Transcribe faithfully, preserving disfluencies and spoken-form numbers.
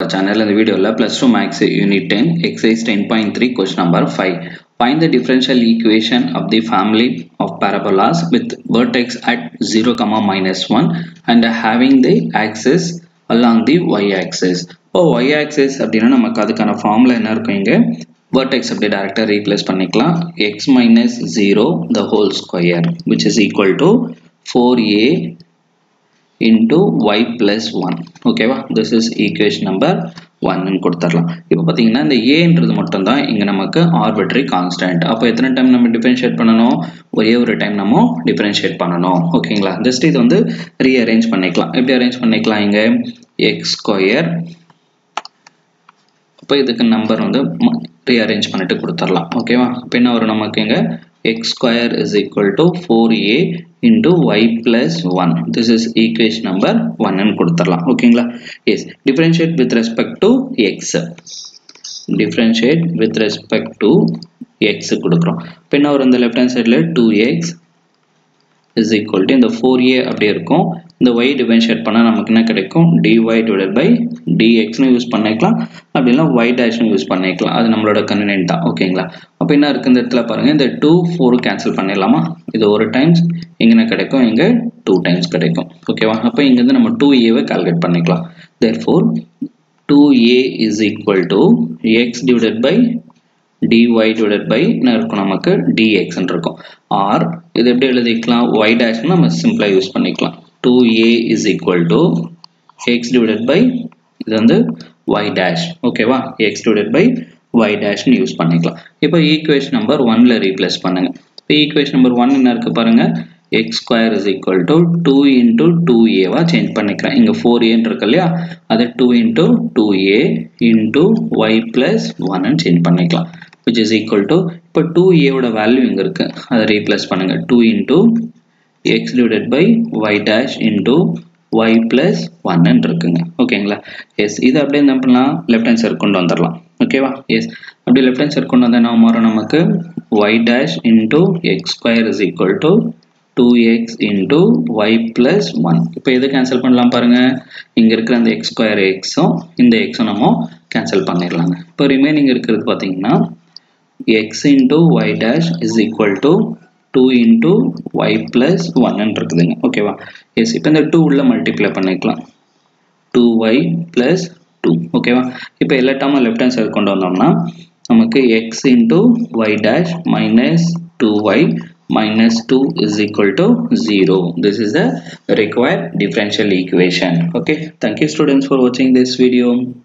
channel in the video plus two max unit ten exercise ten point three question number five. Find the differential equation of the family of parabolas with vertex at zero comma minus one and having the axis along the y-axis. Oh, y-axis அப்படினா நமக்கு அதுக்கான formula என்ன இருக்கும் இங்க vertex அப்படி டைரக்டா replace பண்ணிக்கலாம் x minus zero the whole square which is equal to four a into y plus one. Okay va, this is equation number one ன்னு கொடுத்துறலாம். இப்போ பாத்தீங்கன்னா இந்த a ன்றது மட்டும் தான் இங்க நமக்கு arbitrary constant. அப்ப எத்தனை டைம் நம்ம டிஃபரன்ஷியேட் பண்ணனும்? ஒரே ஒரு டைம் நம்ம டிஃபரன்ஷியேட் பண்ணனும். ஓகேங்களா? ஜஸ்ட் இது வந்து ரீஅரேஞ்ச் பண்ணிக்கலாம். எப்படி அரேஞ்ச் பண்ணிக்கலாம் இங்க x square அப்ப இதுக்கு நம்பர் வந்து ரீஅரேஞ்ச் பண்ணிட்டு கொடுத்துறலாம். ஓகேவா? இப்போ என்ன வரும் நமக்கு இங்க x square is equal to four a into y plus one. This is equation number one ன்னு கொடுத்துறலாம். ஓகேங்களா? Yes. Differentiate with respect to x. Differentiate with respect to x கொடுக்கிறோம். இப்போ என்ன வரும் இந்த left hand sideல two x is equal to இந்த four a அப்படியே இருக்கும். இந்த y differentiate பண்ணா நமக்கு என்ன கிடைக்கும் dy divided by dx னு யூஸ் பண்ணிக்கலாம் அப்படி இல்ல y dash னு யூஸ் பண்ணிக்கலாம் அது நம்மளோட கன்வீனியன்ட் தான் ஓகேங்களா அப்ப என்ன இருக்கு இந்த இடத்துல பாருங்க இந்த two four கேன்சல் பண்ணிடலாமா இது ஒரு டைம்ஸ் இங்க என்ன கிடைக்கும் இங்க two டைம்ஸ் கிடைக்கும் ஓகேவா அப்ப இங்க இருந்து நம்ம two a வை கால்குலேட் பண்ணிக்கலாம் therefore two a is equal to x divided by dy divided by என்ன இருக்கும் நமக்கு dx ன்னு இருக்கும் or இது எப்படி எழுதிக்கலாம் y dash னு நம்ம சிம்பிளா யூஸ் பண்ணிக்கலாம் two a is equal to x divided by இது வந்து y dash ஓகேவா x divided by y dash னு யூஸ் பண்ணிக்கலாம் இப்போ ஈக்குவேஷன் நம்பர் one ல ரீப்ளேஸ் பண்ணுங்க இப்போ ஈக்குவேஷன் நம்பர் one என்ன இருக்கு பாருங்க x square is equal to two into two a வா சேஞ்ச் பண்ணிக்கலாம் இங்க four a ன்னு இருக்கு இல்லையா அது two into two a into y plus one ன்னு சேஞ்ச் பண்ணிக்கலாம் which is equal to இப்போ two a ஓட வேல்யூ இங்க இருக்கு அத ரீப்ளேஸ் பண்ணுங்க two into x divided by y dash into y plus one ன்னு இருக்குங்க ஓகேங்களா எஸ் இது அப்படியே என்ன பண்ணலாம் லெஃப்ட் ஹேண்ட் சைடு கொண்டு வந்துறலாம் ஓகேவா எஸ் அப்படியே லெஃப்ட் ஹேண்ட் சைடு கொண்டு வந்தா என்ன மாறும் நமக்கு y dash into x square is equal to two x into y plus one இப்போ எது கேன்சல் பண்ணலாம் பாருங்க இங்க இருக்கிற அந்த x square x உம் இந்த x உம் நம்ம கேன்சல் பண்ணிரலாங்க இப்போ ரிமைனிங் இருக்குது பாத்தீங்கன்னா x into y dash is equal to two into y plus one ன்னு இருக்குதுங்க ஓகேவா எஸ் இப்போ இந்த two உள்ள மல்டிப்ளை பண்ணிக்கலாம் two y plus two ஓகேவா இப்போ எல்லா டேர்மும் லெஃப்ட் ஹேண்ட் சைடு கொண்டு வந்தோம்னா நமக்கு x into y dash minus two y minus two is equal to zero. This is the required differential equation. Okay, thank you students for watching this video.